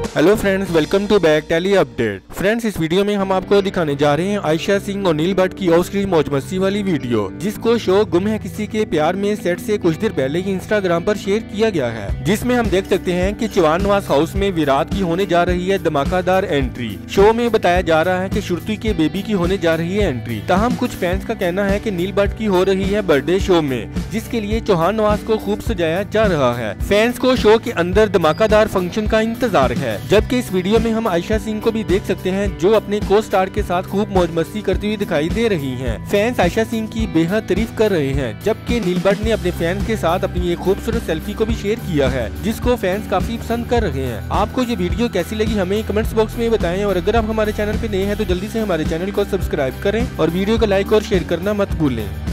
Hello friends, welcome to back telly update. Friends, इस video में हम आपको दिखाने जा रहे हैं आयशा सिंह और नील भट्ट की ऑफ स्क्रीन मौज मस्ती वाली वीडियो, जिसको शो गुम है किसी के प्यार में सेट से कुछ देर पहले ही इंस्टाग्राम पर शेयर किया गया है, जिसमें हम देख सकते हैं कि चौहान निवास हाउस में विराट की होने जा रही है धमाकेदार एंट्री। शो में बताया जा रहा है कि श्रुति के बेबी की होने जा रही है एंट्री। ताहम कुछ फैंस का कहना है कि नील भट्ट की हो रही है बर्थडे शो में, जिसके लिए चौहान निवास को खूब सजाया जा रहा है। फैंस को शो के अंदर धमाकेदार फंक्शन का इंतजार है, जबकि इस वीडियो में हम आयशा सिंह को भी देख सकते हैं, जो अपने को स्टार के साथ खूब मौज मस्ती करती हुई दिखाई दे रही हैं। फैंस आयशा सिंह की बेहद तारीफ कर रहे हैं, जबकि नील भट्ट ने अपने फैंस के साथ अपनी एक खूबसूरत सेल्फी को भी शेयर किया है, जिसको फैंस काफी पसंद कर रहे हैं। आपको ये वीडियो कैसी लगी हमें कमेंट्स बॉक्स में बताएं, और अगर आप हमारे चैनल पे नए हैं तो जल्दी से हमारे चैनल को सब्सक्राइब करें और वीडियो को लाइक और शेयर करना मत भूलें।